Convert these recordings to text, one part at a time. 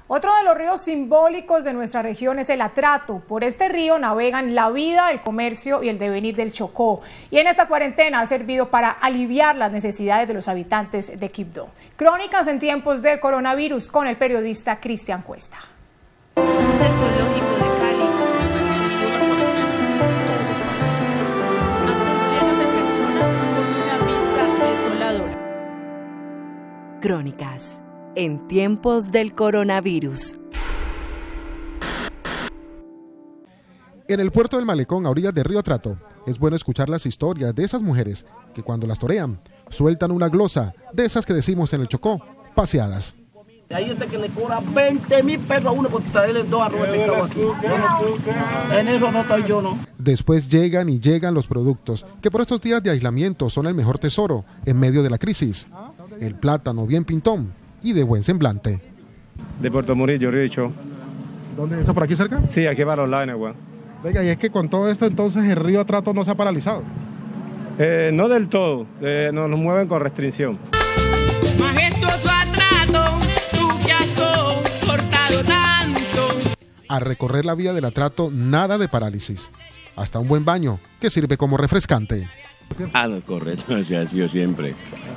Otro de los ríos simbólicos de nuestra región es el Atrato. Por este río navegan la vida, el comercio y el devenir del Chocó. Y en esta cuarentena ha servido para aliviar las necesidades de los habitantes de Quibdó. Crónicas en tiempos del coronavirus con el periodista Cristian Cuesta. Es el zoológico de Cali. Antes lleno de personas con una vista desoladora. Crónicas en tiempos del coronavirus. En el puerto del Malecón, a orillas del río Atrato, es bueno escuchar las historias de esas mujeres que cuando las torean, sueltan una glosa de esas que decimos en el Chocó, paseadas. Hay gente que le cobra 20.000 pesos a uno por traerle 2 arroz de pescado aquí. En eso no estoy yo, ¿no? Después llegan los productos, que por estos días de aislamiento son el mejor tesoro en medio de la crisis. El plátano bien pintón y de buen semblante. De Puerto Murillo, Río Icho. ¿Dónde es eso, por aquí cerca? Sí, aquí para los lados, Negua. Venga, y es que con todo esto entonces el río Atrato no se ha paralizado. No del todo, nos mueven con restricción. Majestuoso Atrato, tú que has soportado tanto. Al recorrer la vía del Atrato, nada de parálisis. Hasta un buen baño, que sirve como refrescante. No, correcto, así ha sido siempre.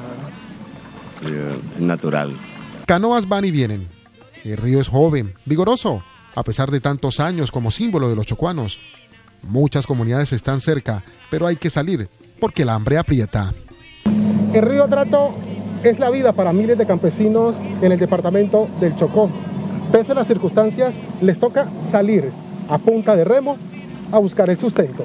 Es natural. Canoas van y vienen. El río es joven, vigoroso, a pesar de tantos años como símbolo de los chocuanos. Muchas comunidades están cerca, pero hay que salir porque el hambre aprieta. El río Atrato es la vida para miles de campesinos en el departamento del Chocó. Pese a las circunstancias, les toca salir a punta de remo a buscar el sustento.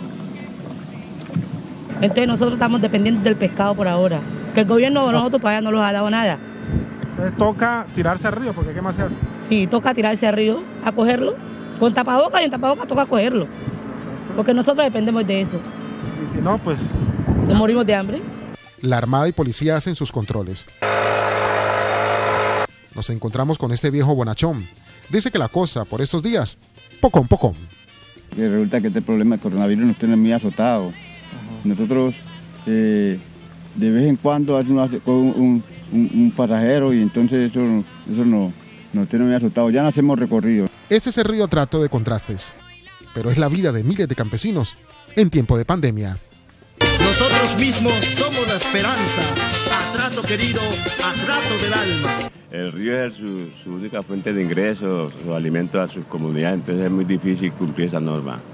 Entonces nosotros estamos dependientes del pescado por ahora, que el gobierno de nosotros todavía no nos ha dado nada. Entonces toca tirarse al río, porque ¿qué más se hace? Sí, toca tirarse al río, a cogerlo, con tapabocas, y en tapabocas toca cogerlo, porque nosotros dependemos de eso. Y si no, pues nos morimos de hambre. La Armada y Policía hacen sus controles. Nos encontramos con este viejo bonachón. Dice que la cosa por estos días, pocón. Que resulta que este problema del coronavirus nos tiene muy azotado. Nosotros de vez en cuando hacemos un pasajero y entonces eso nos tiene muy azotado. Ya no hacemos recorrido. Este es el río Atrato de contrastes, pero es la vida de miles de campesinos en tiempo de pandemia. Nosotros mismos somos la esperanza. Atrato querido, Atrato del alma. El río es su única fuente de ingresos, su alimento a sus comunidades, entonces es muy difícil cumplir esa norma.